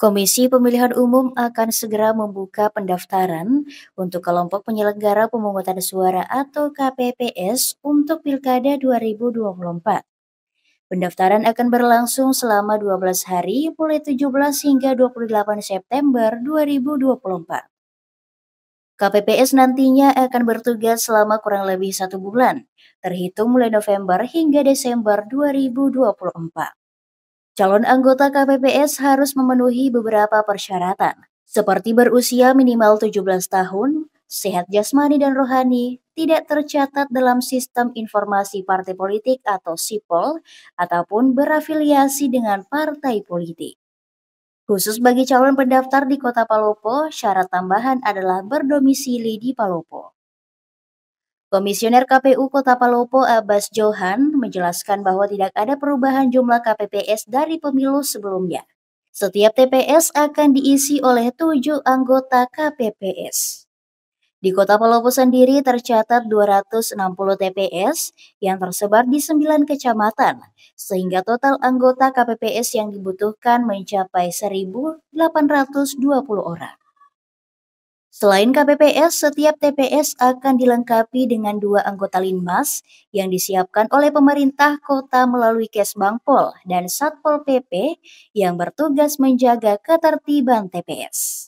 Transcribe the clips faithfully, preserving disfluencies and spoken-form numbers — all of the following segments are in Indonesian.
Komisi Pemilihan Umum akan segera membuka pendaftaran untuk kelompok penyelenggara pemungutan suara atau K P P S untuk Pilkada dua ribu dua puluh empat. Pendaftaran akan berlangsung selama dua belas hari mulai tujuh belas hingga dua puluh delapan September dua ribu dua puluh empat. K P P S nantinya akan bertugas selama kurang lebih satu bulan, terhitung mulai November hingga Desember dua ribu dua puluh empat. Calon anggota K P P S harus memenuhi beberapa persyaratan, seperti berusia minimal tujuh belas tahun, sehat jasmani dan rohani, tidak tercatat dalam sistem informasi partai politik atau SIPOL, ataupun berafiliasi dengan partai politik. Khusus bagi calon pendaftar di Kota Palopo, syarat tambahan adalah berdomisili di Palopo. Komisioner K P U Kota Palopo Abbas Johan menjelaskan bahwa tidak ada perubahan jumlah K P P S dari pemilu sebelumnya. Setiap T P S akan diisi oleh tujuh anggota K P P S. Di Kota Palopo sendiri tercatat dua ratus enam puluh T P S yang tersebar di sembilan kecamatan, sehingga total anggota K P P S yang dibutuhkan mencapai seribu delapan ratus dua puluh orang. Selain K P P S, setiap T P S akan dilengkapi dengan dua anggota Linmas yang disiapkan oleh pemerintah kota melalui Kesbangpol dan Satpol P P yang bertugas menjaga ketertiban T P S.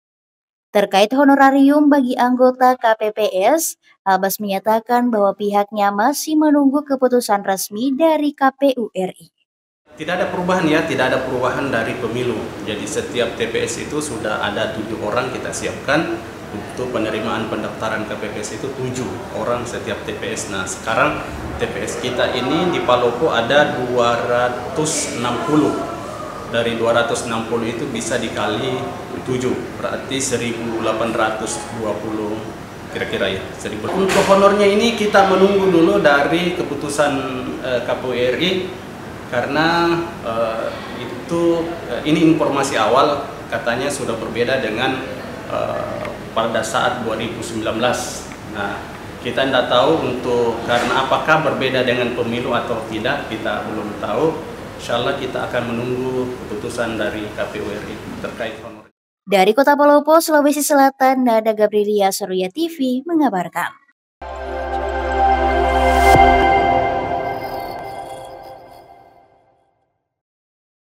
Terkait honorarium bagi anggota K P P S, Abbas menyatakan bahwa pihaknya masih menunggu keputusan resmi dari K P U R I. Tidak ada perubahan ya, tidak ada perubahan dari pemilu. Jadi setiap T P S itu sudah ada tujuh orang kita siapkan untuk penerimaan pendaftaran K P P S itu tujuh orang setiap T P S. Nah sekarang T P S kita ini di Palopo ada dua ratus enam puluh. Dari dua ratus enam puluh itu bisa dikali tujuh, berarti seribu delapan ratus dua puluh kira-kira ya. seribu. Untuk honornya ini kita menunggu dulu dari keputusan eh, K P U R I. Karena uh, itu uh, ini informasi awal katanya sudah berbeda dengan uh, pada saat dua ribu sembilan belas. Nah, kita tidak tahu untuk karena apakah berbeda dengan pemilu atau tidak, kita belum tahu. Insya Allah kita akan menunggu keputusan dari K P U R I terkait honor. Dari Kota Palopo, Sulawesi Selatan, Nada Gabrilia Surya T V mengabarkan.